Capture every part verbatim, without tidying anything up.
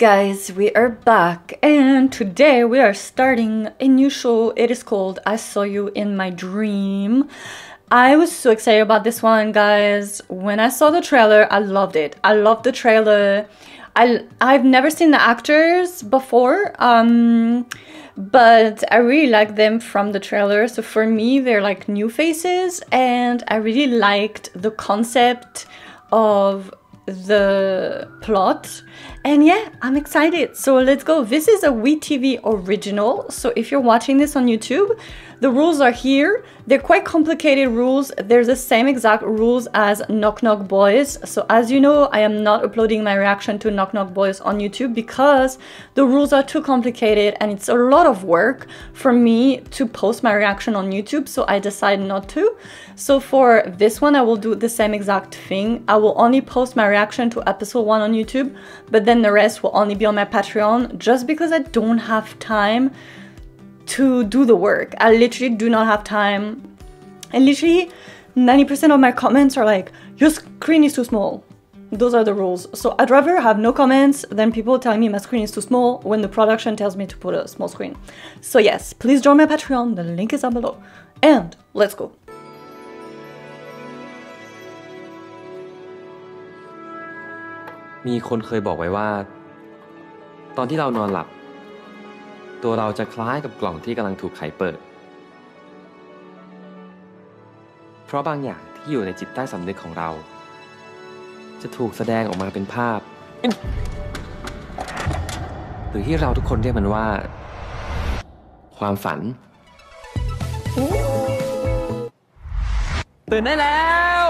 guys, we are back and today we are starting a new show. It is called I Saw You in My Dream. I was so excited about this one, guys. When I saw the trailer, I loved it. I loved the trailer. I, I've never seen the actors before, um, but I really like them from the trailer. So for me, they're like new faces, and I really liked the concept of the plot. And yeah, I'm excited. So let's go. This is a WeTV original. So if you're watching this on YouTube, the rules are here. They're quite complicated rules. They're the same exact rules as Knock Knock Boys. So as you know, I am not uploading my reaction to Knock Knock Boys on YouTube because the rules are too complicated and it's a lot of work for me to post my reaction on YouTube. So I decided not to. So for this one, I will do the same exact thing. I will only post my reaction to episode one on YouTube, but then the rest will only be on my Patreon just because I don't have time to do the work. I literally do not have time. And literally ninety percent of my comments are like, your screen is too small. Those are the rules. So I'd rather have no comments than people telling me my screen is too small when the production tells me to put a small screen. So yes, please join my Patreon. The link is down below. And let's go. มีคนเคยบอกไว้ว่าตอนที่เรานอนหลับตัวเราจะคล้ายกับกล่องที่กำลังถูกไขเปิดเพราะบางอย่างที่อยู่ในจิตใต้สำนึกของเราจะถูกแสดงออกมาเป็นภาพหรือที่เราทุกคนเรียกมันว่าความฝันตื่นได้แล้ว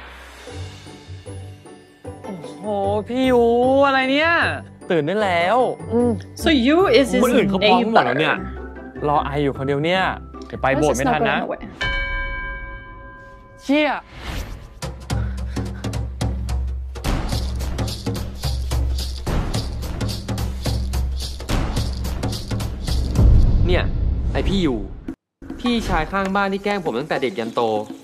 โอ้โหพี่ยูอะไรเนี่ยตื่นได้แล้ว So you is his คนอื่นเขาพร้อมหมดแล้ว neighbor. เนี่ยรอไออยู่คนเดียวเนี่ยเดี๋ยวไปโบสถ์ไม่ทันนะเชี่ยเนี่ยไอพี่ยูพี่ชายข้างบ้านที่แกล้งผมตั้งแต่เด็กยันโต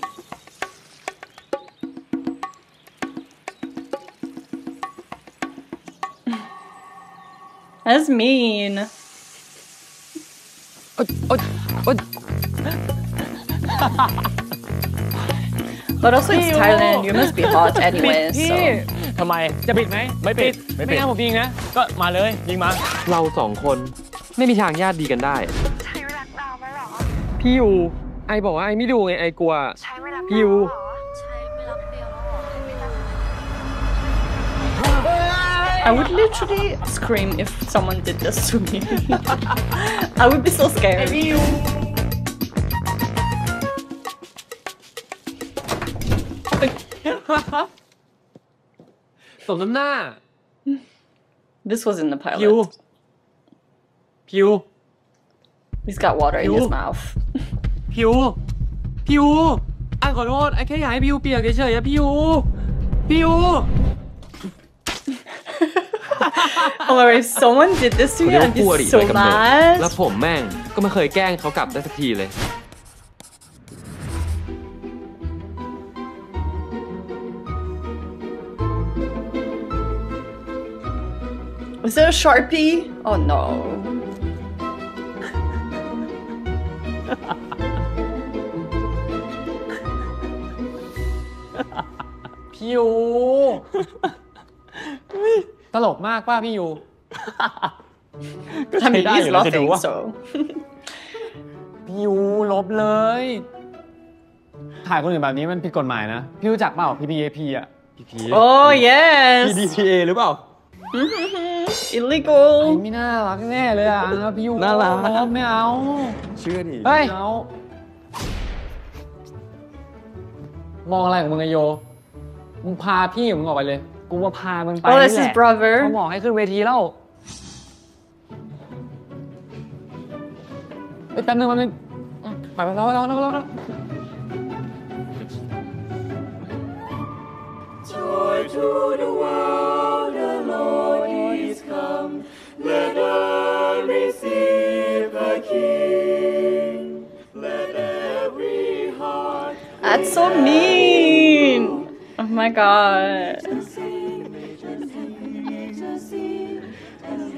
That's mean. But also it's Thailand, you must be hot anyway, so... ทำไมจะปิดไหมไม่ปิดไม่งั้นผมยิงนะก็มาเลยยิงมาเราสองคนไม่มีทางญาติดีกันได้ใช่ไม่รักเราไหมหรอพี่ยูไอบอกว่าไอไม่ดูไงไอกลัวใช่ไม่รักพี่ยู I would literally scream if someone did this to me. I would be so scared. สมน้ำหน้า This was in the พิว pilot. พิว He's got water in his mouth. พิวพิวไอขอโทษไอแค่อยากให้พิวเปียกเฉยๆอะพิวพิว Oh, if someone did this to me, I'd be so mad. แล้วผมแม่งก็ไม่เคยแกล้งเขากลับได้สักทีเลย Is there a Sharpie? Oh no. พี่ยูตลกมากป้าพี่ยู I mean, he's laughing, so. พี่ยูลบเลยถ่ายคนอื่นแบบนี้มันผิดกฎหมายนะพี่รู้จักเปล่า พี ดี เอ พี อ่ะ Oh yes. พี ดี พี เอ หรือเปล่า Illegal. ไม่น่ารักแน่เลยอ่ะพี่ยูน่ารักไม่เอาเชื่อดิเฮ้ยมองอะไรของมึงไอโยมึงพาพี่มึงออกไปเลยกูมาพามึงไป Oh, that's his brother. เขาบอกให้ขึ้นเวทีแล้วไปแป๊บนึงแป๊บนึงไปไปแล้วแล้วแล้วแล้ว Joy to the world, the Lord is come. Let earth receive the King. Let every heart. That's so mean. Oh my god.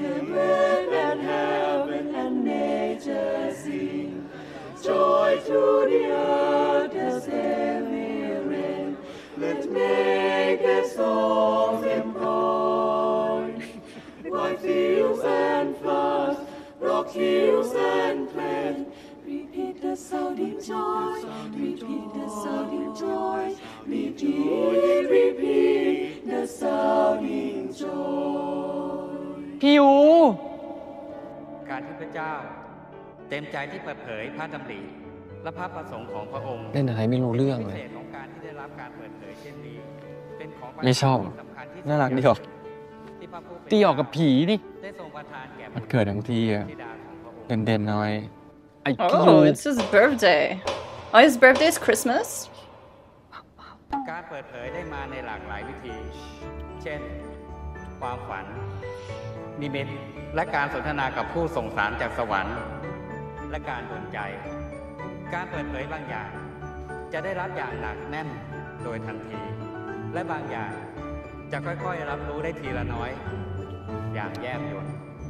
White fields and flowers, rock hills and plain. Repeat the sounding joy, repeat the sounding joy, repeat, repeat the sounding joy. พี่ยูการที่พระเจ้าเต็มใจที่เปิดเผยพระดำริและพระประสงค์ของพระองค์เล่นอะไรไม่รู้เรื่องพิเลเศยษของการที่ได้รับการเปิดเผยเช่นนี้เป็นของไม่ชอบสำคัญที่สุดน่ารักดีออกที่พระผู้เป็นตีออกกับผีนี่ได้ทรงประทานแก่มันเกิดทั้งทีอะธิดาของพระองค์เด่นๆหน่อยไอ้พี่ยู Oh, it's his birthday. Oh, his birthday is Christmas? การเปิดเผยได้มาในหลากหลายวิธี เช่น ความฝัน นิมิต และการสนทนากับผู้ส่งสารจากสวรรค์ และการดลใจ การเปิดเผยบางอย่าง จะได้รับอย่างหนักแน่นโดยทันที และบางอย่างจะค่อยๆรับรู้ได้ทีละน้อย อย่างแยบยล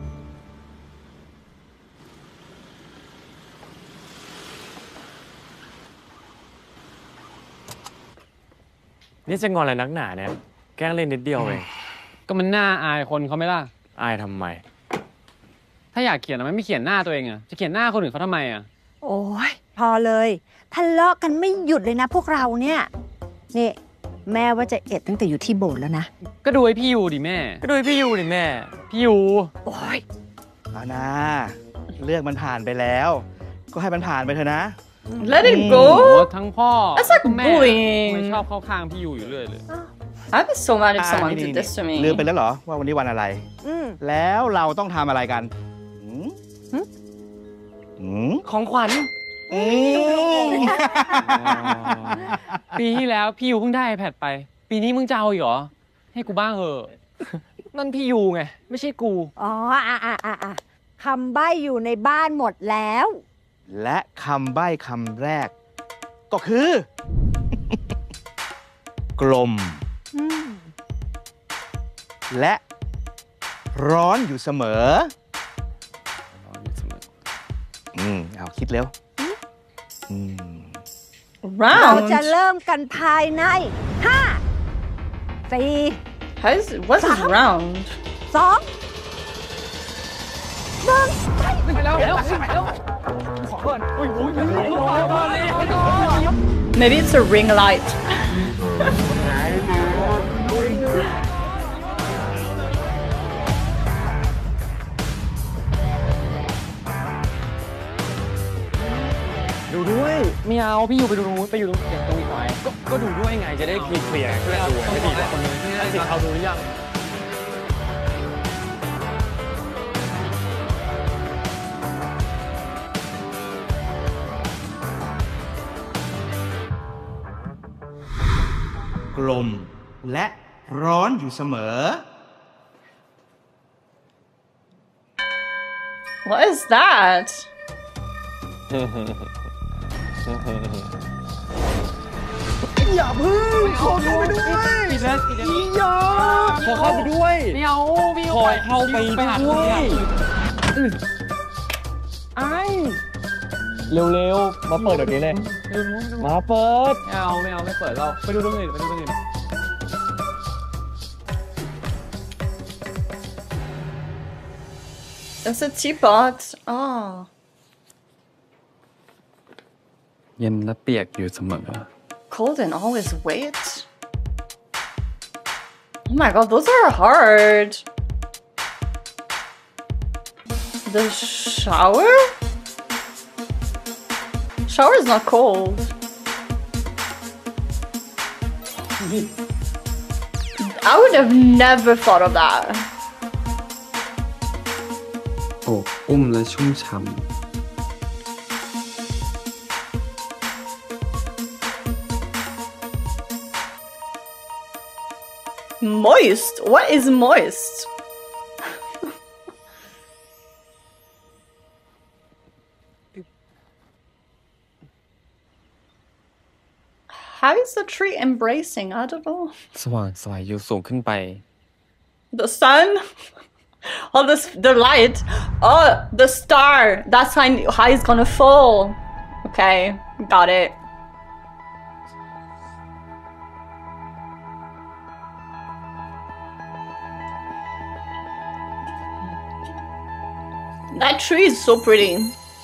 นี่จะงอนอะไรนักหนาเนี่ย แกล้งเล่นนิดเดียวเองก็มันน่าอายคนเขาไหมล่ะอายทำไมถ้าอยากเขียนทำไมไม่เขียนหน้าตัวเองอะจะเขียนหน้าคนอื่นเขาทำไมอะโอ้ยพอเลยทะเลาะกันไม่หยุดเลยนะพวกเราเนี่ยนี่แม่ว่าจะเอ็ดตั้งแต่อยู่ที่โบสถ์แล้วนะก็ดูไอ้พี่ยูดิแม่ก็ดูพี่ยูดิแม่พี่ยูโอ้ยเอานะเรื่องมันผ่านไปแล้ว ก็ให้มันผ่านไปเถอะนะ Let it โอ้ go. ทั้งพ่อ That's like ทั้งแม่ bullying ไม่ชอบเข้าข้างพี่ยูอยู่เรื่อยเลย I'd be so mad if อ่า someone นี่ did this to ลืมไป me. แล้วเหรอว่าวันนี้วันอะไรอืมแล้วเราต้องทำอะไรกันหืมหืมของขวัญอืมปีที่แล้วพี่ยูเพิ่งได้ iPad ไป ปีนี้มึงจะเอาอีกเหรอ ให้กูบ้างเหอะ นั่นพี่ยูไง ไม่ใช่กูอ๋ออ่ะอ่ะอ่ะอ่ะคำใบ้อยู่ในบ้านหมดแล้วและคำใบ้คำแรก ก็คือ กลมอืมและร้อนอยู่เสมอ อืมเอาคิดเร็วอืมเราจะ Round? เริ่มกันภายในห้าสี่ How is what's this round? สองหนึ่ง Maybe it's a ring light. ดูด้วย ไม่เอา พี่ยูไปดูตรงนู้นไปอยู่ตรงเก็บตรงอีกหน่อยก็ก็ดูด้วยไง จะได้เคลียร์ๆเพื่อนดูไม่ดีคนนึงให้สิเขาดูหรือยังกลมและร้อนอยู่เสมอ What is that? อย่าพึ่งขอเข้าไปด้วยปิดแล้วปิดแล้วอย่าขอเข้าไปด้วยไม่เอาพี่ขอเข้าไปไปหาด้วยไอ้เร็วๆ มาเปิดเดี๋ยวนี้เลย มาเปิดไม่เอาไม่เอาไม่เปิดเราไปดูตรงอื่นไปดูตรงอื่น It's a teapot. Oh. เย็นและเปียกอยู่เสมอ Cold and always wet. Oh my god, those are hard. The shower? Shower is not cold. I would have never thought of that. โอบอุ้มและชุ่มฉ่ำ Moist? What is moist? How is the tree embracing? I don't know. สว่างสวยอยู่สูงขึ้นไป The sun? Oh, the, the light. Oh, the star. That's how, how it's gonna fall. Okay, got it. That tree is so pretty.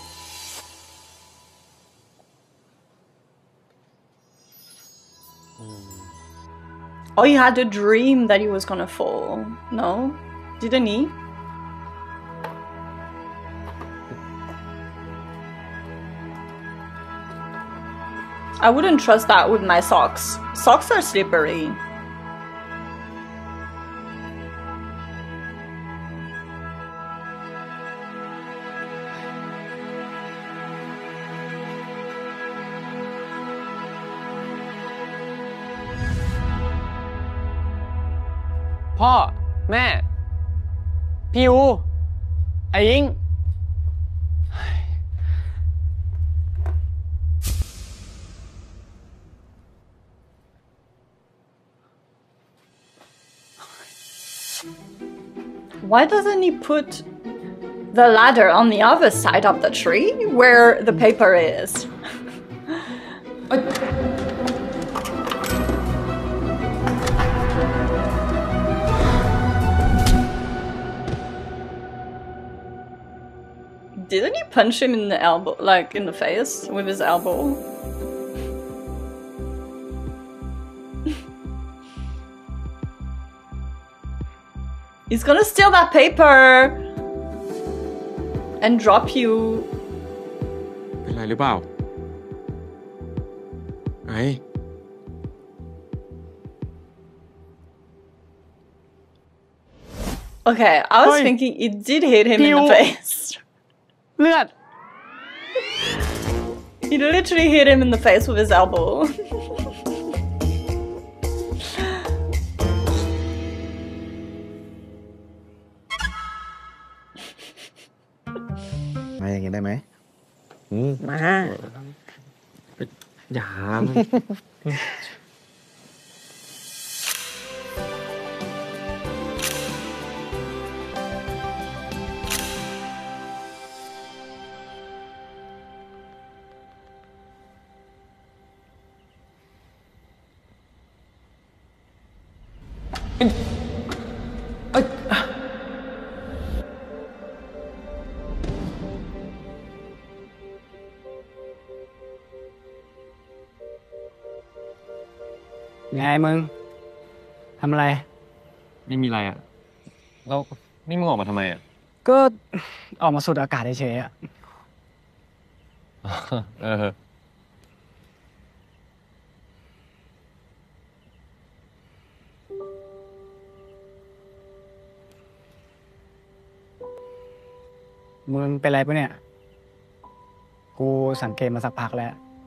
Oh, he had a dream that he was gonna fall. No? Didn't he? I wouldn't trust that with my socks. Socks are slippery. พ่อแม่พี่ยูไอ้ยิง Why doesn't he put the ladder on the other side of the tree where the paper is? Didn't he punch him in the elbow, like in the face with his elbow? He's gonna steal that paper and drop you. เป็นไรหรือเปล่าไอ้ Okay, I was Oi. thinking it did hit him in the Pew. face. เลือด He literally hit him in the face with his elbow. มาอย่างงี้ได้ไหมมาอย่าไงมึงทำอะไรไม่มีอะไรอ่ะแล้วนี่มึงออกมาทำไมอ่ะก็ออกมาสูดอากาศเฉยๆอ่ะเออมึงเป็นไรปะเนี่ย กูสังเกตมาสักพักแล้ว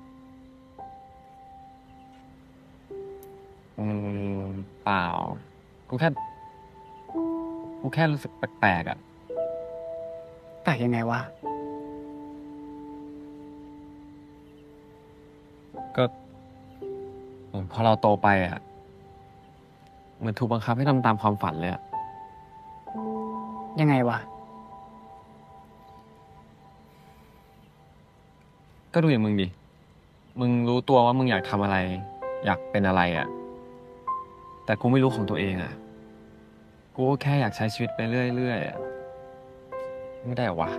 อืมเปล่ากูแค่กูแค่รู้สึกแปลกๆอ่ะแต่ยังไงวะก็เหมือนพอเราโตไปอ่ะเหมือนถูกบังคับให้ทำตามความฝันเลยอ่ะยังไงวะก็ดูอย่างมึงดิมึงรู้ตัวว่ามึงอยากทำอะไร อยากเป็นอะไรอ่ะแต่กูไม่รู้ของตัวเองอ่ะกูก็แค่อยากใช้ชีวิตไปเรื่อยๆอ่ะไม่ได้หรอวะ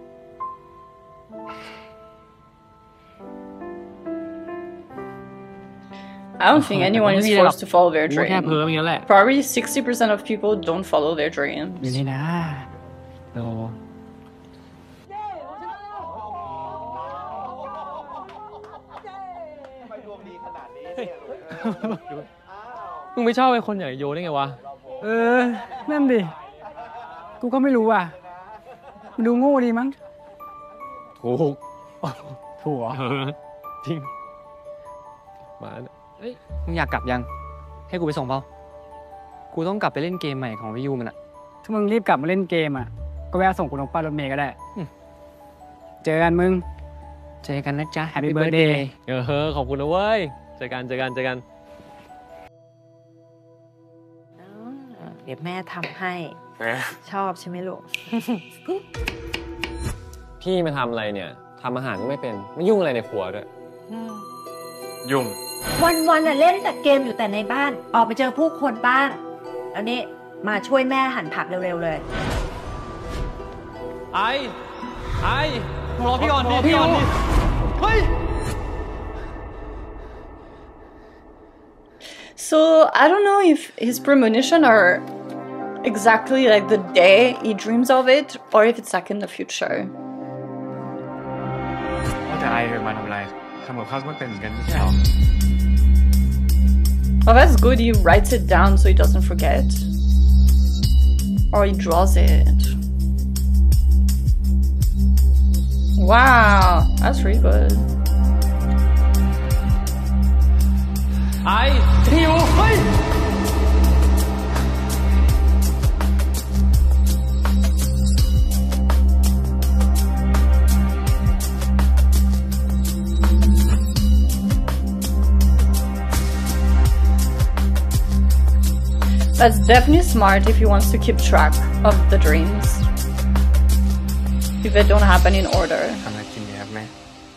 I don't think anyone is forced to follow their กูแค่ dream. เพ้ออย่างนี้แหละ Probably sixty percent of people don't follow their อยู่ dreams. นี่นะโตมึงไม่ชอบไอ้คนอย่างโยได้ไงวะเออ นั่นดิ กูก็ไม่รู้อ่ะ มันดูโง่ดีมั้งถูกถูกเหรอเออจริงมาเนี่ยมึงอยากกลับยัง ให้กูไปส่งเปล่ากูต้องกลับไปเล่นเกมใหม่ของวิวมันอะถ้ามึงรีบกลับมาเล่นเกมอ่ะ ก็แวะส่งกูลงป้ายรถเมล์ก็ได้ เจอกันมึงเจอกันนะจ๊ะ Happy Birthday เออขอบคุณนะเว้ยเจอกันเจอกันเจอกันเดี๋ยวแม่ทำให้ ชอบใช่ไหมลูกพี่มาทำอะไรเนี่ยทำอาหารก็ไม่เป็นไม่ยุ่งอะไรในครัวด้วยยุ่งวันๆน่ะเล่นแต่เกมอยู่แต่ในบ้าน ออกไปเจอผู้คนบ้างแล้วนี่มาช่วยแม่หั่นผักเร็วๆเลยไอไอรอพี่ก่อนดิพี่ก่อนดิเฮ้ย So I don't know if his premonition are exactly like the day he dreams of it, or if it's like in the future. ว่าแต่ไอเธอมาทำอะไรทำกับข้าวก็ไม่เป็นเหมือนกันไม่ใช่หรอ Oh, that's good. He writes it down so he doesn't forget, or he draws it. Wow, that's really good. ไอพี่อยู่เฮ้ย That's definitely smart if he wants to keep track of the dreams. If they don't happen in order. ทำอะไรกินดีครับแม่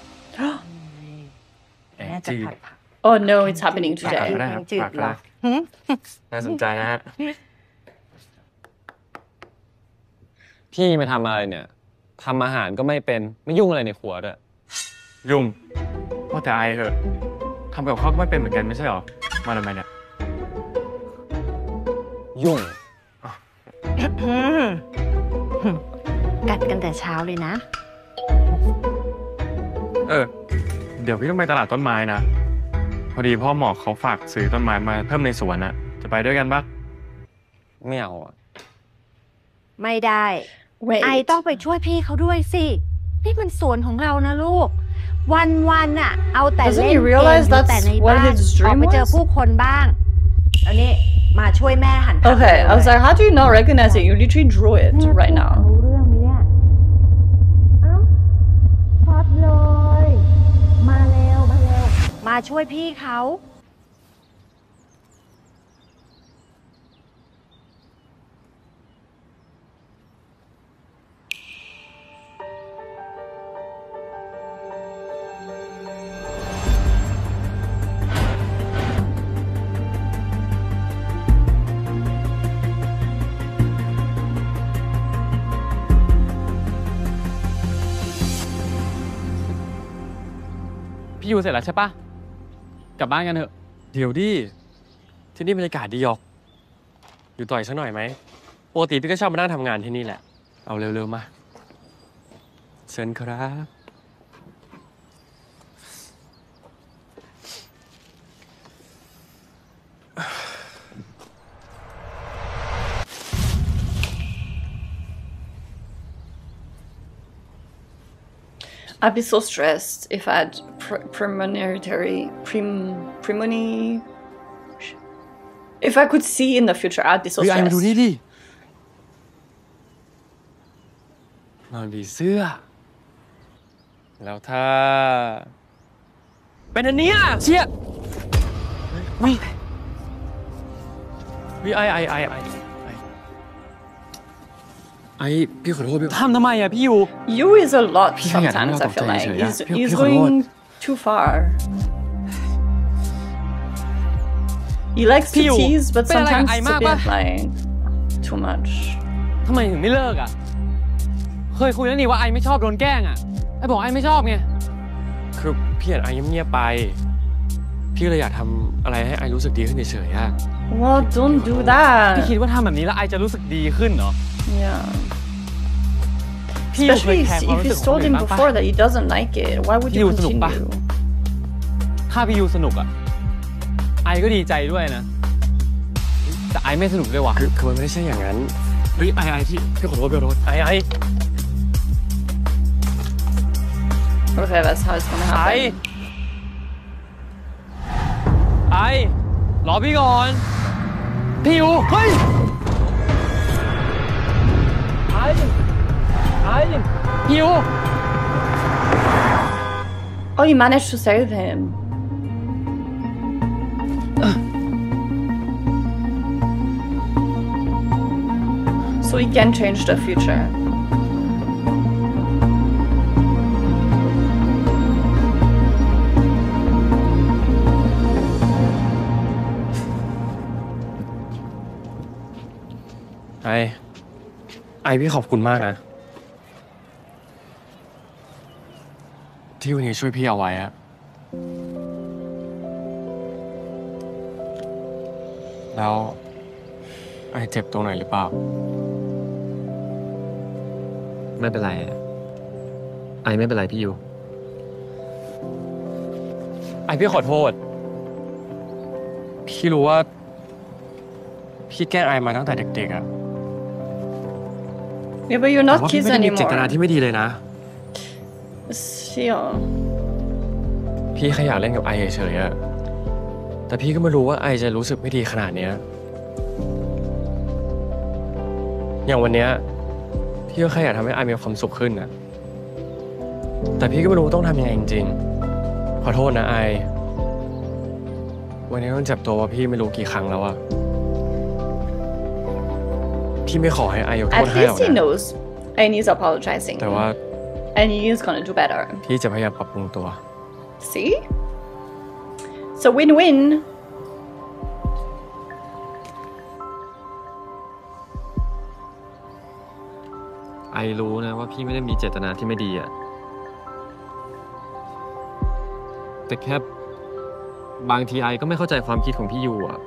แองจี Oh no, it's happening ฝาก today. ก็ได้ครับฝากก็ได้น่าสนใจนะฮะพี่มาทำอะไรเนี่ยทำอาหารก็ไม่เป็นไม่ยุ่งอะไรในครัวด้วยยุ่งว่าแต่ไอเถอะทำกับข้าวก็ไม่เป็นเหมือนกันไม่ใช่หรอมาทำไมเนี่ยยุ่งกัดกันแต่เช้าเลยนะเออเดี๋ยวพี่ต้องไปตลาดต้นไม้นะพอดีพ่อหมอเขาฝากซื้อต้นไม้มาเพิ่มในสวนนะจะไปด้วยกันปะไม่เอาอ่ะไม่ได้ Wait. ไอต้องไปช่วยพี่เขาด้วยสิ นี่มันสวนของเรานะลูก วันวันๆอะเอาแต่ Doesn't เล่น he เกม realize อยู่ that's แต่ใน what บ้าน his อ dream อกไปเจอ was? ผู้คนบ้างแล้วนี่มาช่วยแม่หั่นผัก Okay, I was เลย like, how do you not recognize it? You literally drew it right now. รู้เรื่องไหมเนี่ยเอ้าพัดเลย มาเร็วมาเร็วมาช่วยพี่เขาพี่อยู่เสร็จแล้วใช่ปะกลับบ้านกันเถอะเดี๋ยวดิที่นี่บรรยากาศดีออกอยู่ต่อยสักหน่อยไหมปกติพี่ก็ชอบมานั่งทำงานที่นี่แหละเอาเร็วๆมาเชิญครับ I'd be so stressed if I had pre preliminary prim premoni. If I could see in the future, I'd be so เฮ้ยไอมาดู stressed. นี่ดิมันมีเสื้อแล้วถ้าเป็นอันเนี้ยเชี่ยวิวิไอไอไอไอไอพี่ขอโทษพี่ทำทำไมอะพี่อยู่ You is a lot พี่แค่อยากทำให้ sometimes. เรา I ตก feel ใจ like เฉยๆ he's อะพี่ he's พี่ขอโทษ going too far. He likes to พี่อยู่ tease, but เป็นอะไรกับ sometimes ไอ it's มาก a ปะ bit like too much. ทำไมถึงไม่เลิกอะเคยคุยแล้วนี่ว่าไอไม่ชอบโดนแกล้งอะไอบอกไอไม่ชอบไงคือพี่เห็นไอเงียบๆไปพี่เลยอยากทำอะไรให้ไอรู้สึกดีขึ้นเฉยๆอะ Well, don't do พี่คิด that. ว่าทำแบบนี้แล้วไอจะรู้สึกดีขึ้นเหรอ Yeah. พี่อยู่เคย Especially แคร์ if ความ if รู้สึก he's ของคน told อื่น him บ้างปะ before that he doesn't like it. Why would you พี่อยู่สนุกปะ continue? ถ้าพี่อยู่สนุกอะไอก็ดีใจด้วยนะแต่ไอไม่สนุกด้วยว่ะคือคือมันไม่ใช่อย่างนั้นเฮ้ยไอไอพี่พี่ขอโทษพี่ขอโทษไอไอ Okay, that's how it's gonna ไอ happen. ไอรอพี่ก่อนพี่อยู่เฮ้ยไอไอพี่อยู่ Oh, you managed to save him. So he can change the future. ไอไอพี่ขอบคุณมากนะที่วันนี้ช่วยพี่เอาไว้อะแล้วไอเจ็บตรงไหนหรือเปล่าไม่เป็นไรไอไม่เป็นไรพี่ยูไอพี่ขอโทษพี่รู้ว่าพี่แกล้งไอมาตั้งแต่เด็กๆอะ Yeah, but you're แต่ not ว่าพี่ kids ไม่ได้มีเจตนา anymore. ที่ไม่ดีเลยนะ Still. พี่แค่อยากเล่นกับไอเฉยๆอะแต่พี่ก็ไม่รู้ว่าไอจะรู้สึกไม่ดีขนาดเนี้ยอย่างวันเนี้ยพี่ก็แค่อยากทำให้ไอมีความสุขขึ้นนะแต่พี่ก็ไม่รู้ต้องทำยังไงจริงๆขอโทษนะไอวันนี้ต้องเจ็บตัวว่าพี่ไม่รู้กี่ครั้งแล้วอะพี่ไม่ขอให้ไอยกโทษ At ให้หรอก least he นะ knows and he's apologizing. แต่ว่า And he is gonna do better. พี่จะพยายามปรับปรุงตัว See? So win-win. ไอรู้นะว่าพี่ไม่ได้มีเจตนาที่ไม่ดีอะแต่แค่บางทีไอก็ไม่เข้าใจความคิดของพี่ยูอะ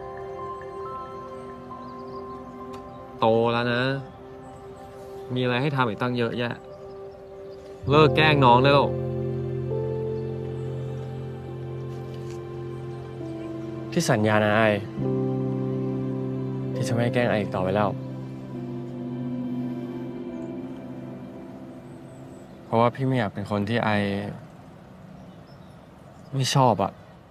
โตแล้วนะมีอะไรให้ทำอีกตั้งเยอะแยะเลิกแกล้งน้องแล้วพี่สัญญานะไอที่จะไม่แกล้งไออีกต่อไปแล้วเพราะว่าพี่ไม่อยากเป็นคนที่ไอไม่ชอบอะ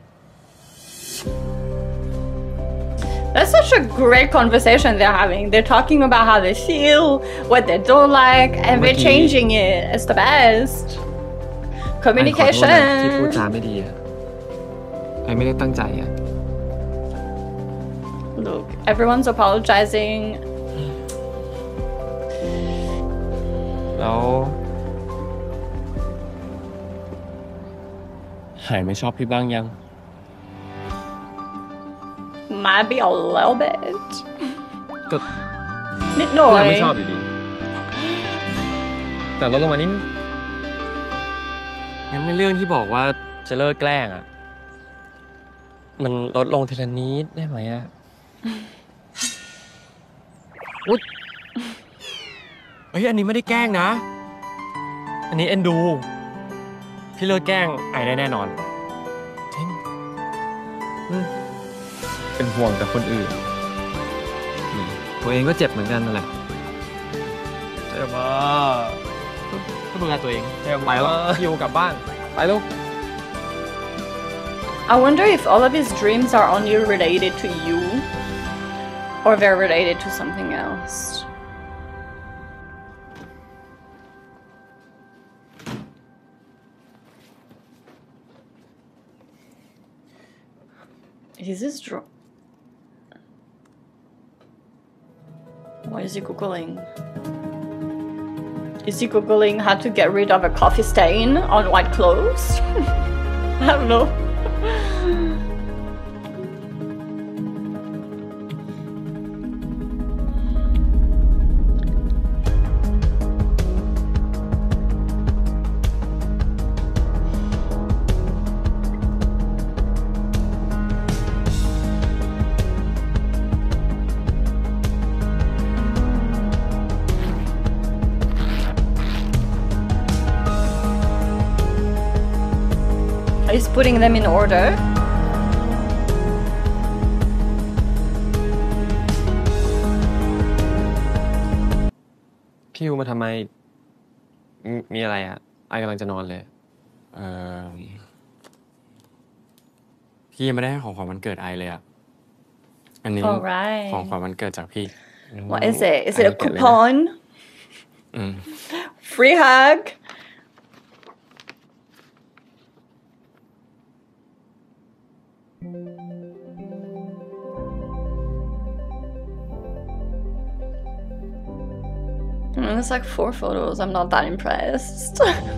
That's such a great conversation they're having. They're talking about how they feel, what they don't like, and they're มื่อกี้ changing it. It's the best. ไอขอโทษนะที่พูด Communication. จาไม่ดีอะไอไม่ได้ตั้งใจอะ Look, everyone's apologizing. แล้วหายไม่ชอบพี่บ้างยัง Might be a little bit. ก็นิดหก็น่อยยังไม่ชอบอยู่ดีแต่ลดลงมานิดงั้นในเรื่องที่บอกว่าจะเลิกแกล้งอ่ะ มันลดลงทีละนิดได้ไหมอ่ะ อุ๊ยเฮ้ย อันนี้ไม่ได้แกล้งนะ อันนี้เอ็นดู พี่เลิกแกล้งไอได้แน่นอนจริงเป็นห่วงแต่คนอื่นนี่ตัวเองก็เจ็บเหมือนกันนั่นแหละเจ็บอ่ะก็ดูแลตัวเองเจ็บไปแล้วอยู่กลับบ้าน ไปลูก I wonder if all of his dreams are only related to you or they're related to something else. Is this draw? What is he googling? Is he googling how to get rid of a coffee stain on white clothes? I don't know. He's putting them in order. พี่ยูมาทำไมมมีอะไรอ่ะไอกำลังจะนอนเลยเออพี่ยังไม่ได้ให้ของขวัญวันเกิดไอเลยอ่ะ อันนี้ Alright. ของขวัญวันเกิดจากพี่ What is it? Is it a ไอเก็บเลยนะ coupon? อืม Free hug? I mean, it's like four photos. I'm not that impressed.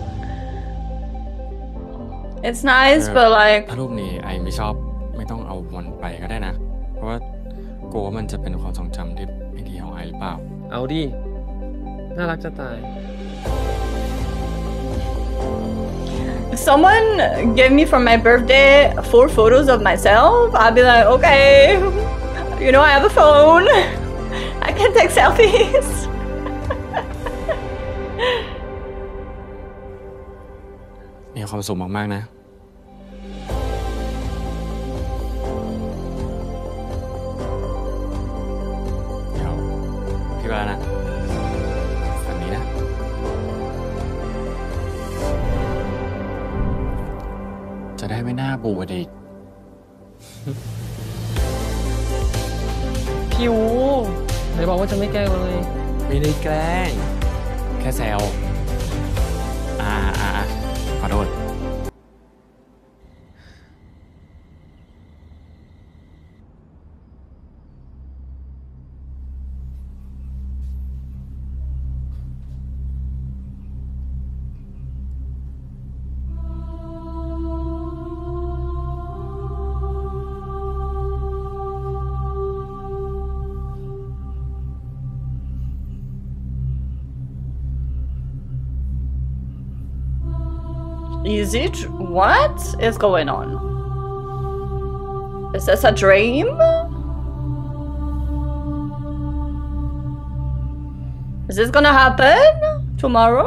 It's nice, but like, ถ้ารูปนี้ไอไม่ชอบไม่ต้องเอามันไปก็ได้นะ เพราะว่ากลัวว่ามันจะเป็นความทรงจำที่ไม่ดีของไอหรือเปล่าเอาดิ น่ารักจะตาย someone gave me for my birthday four photos of myself, I'd be like, okay, you know, I have a phone. I can take selfies. มีความสุขมากๆนะเดี๋ยวพี่ว่านะฝันนี้นะ จะได้ไม่น่าบูดอีกพี่อูไหนบอกว่าจะไม่แกล้งเลยไม่ได้แกล้ง แค่แซวอ่าอ่าขอโทษ Is it? What is going on? Is this a dream? Is this gonna happen tomorrow?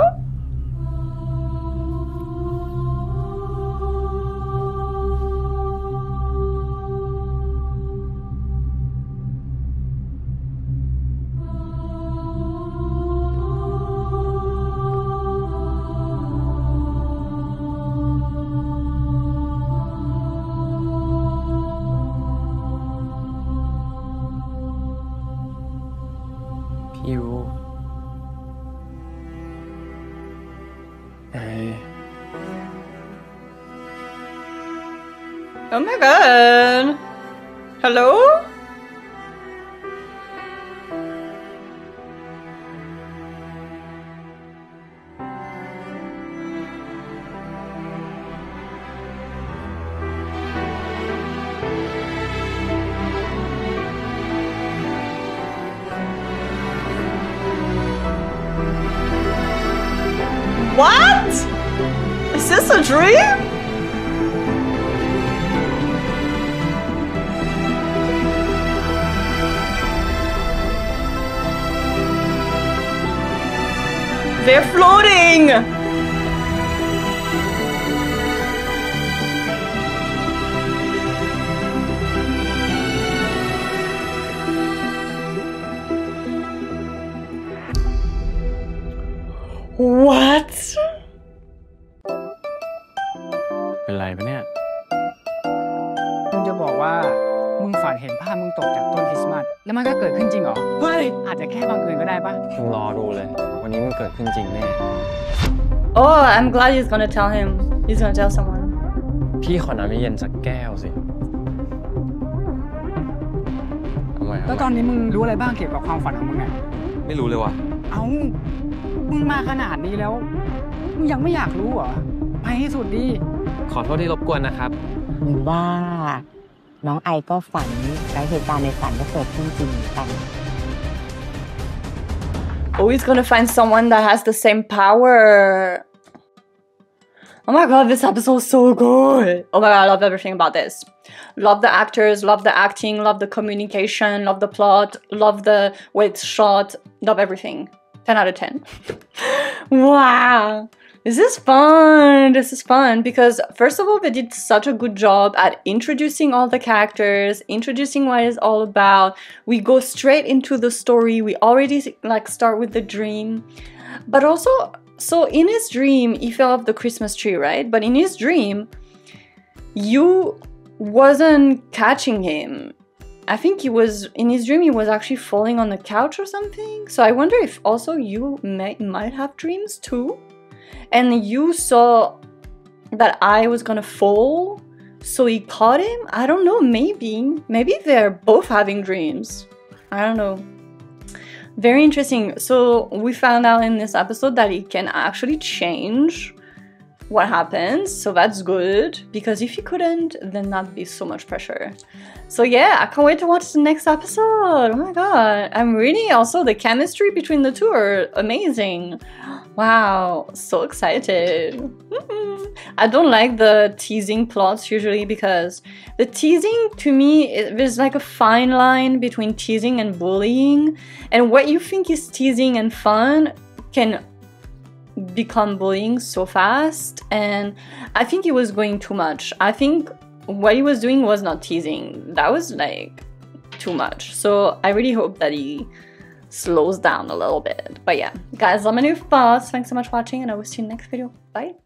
You. Hey. Oh my god. Hello? What? Is this a dream? They're floating! What? เป็นไรปะเนี่ยมึงจะบอกว่ามึงฝันเห็นภาพมึงตกจากต้นคริสต์มาสแล้วมันก็เกิดขึ้นจริงเหรอเฮ้ยอาจจะแค่บังเอิญก็ได้ปะมึงรอดูเลย วันนี้มันเกิดขึ้นจริงแน่ Oh, I'm glad he's gonna tell him. He's gonna tell someone. พี่ขอน้ำเย็นสักแก้วสิทำไมแล้วตอนนี้มึงรู้อะไรบ้างเกี่ยวกับความฝันของมึงอ่ะไม่รู้เลยว่ะเอ้ามึงมาขนาดนี้แล้วมึงยังไม่อยากรู้เหรอไปให้สุดดิขอโทษที่รบกวนนะครับหรือว่าน้องไอก็ฝันและเหตุการณ์ในฝันก็เกิดขึ้นจริงเหมือนกัน Oh, he's gonna find someone that has the same power. Oh my god, this episode is so good. Oh my god, I love everything about this. Love the actors, love the acting, love the communication, love the plot, love the way it's shot, love everything. ten out of ten. Wow. This is fun. This is fun because first of all, they did such a good job at introducing all the characters, introducing what it's all about. We go straight into the story. We already like start with the dream, but also, so in his dream, he fell off the Christmas tree, right? But in his dream, you wasn't catching him. I think he was, in his dream, he was actually falling on the couch or something. So I wonder if also you may, might have dreams too. And you saw that I was gonna fall, so he caught him? I don't know, maybe. Maybe they're both having dreams. I don't know. Very interesting. So we found out in this episode that he can actually change what happens, so that's good, because if he couldn't, then that'd be so much pressure. So yeah, I can't wait to watch the next episode. Oh my god, I'm really also the chemistry between the two are amazing. Wow, so excited. I don't like the teasing plots usually because the teasing to me, it, there's like a fine line between teasing and bullying, and what you think is teasing and fun can become bullying so fast, and I think he was going too much. I think what he was doing was not teasing, that was like too much. So I really hope that he slows down a little bit. But yeah, guys, let me know your thoughts. Thanks so much for watching, and I will see you in the next video. Bye.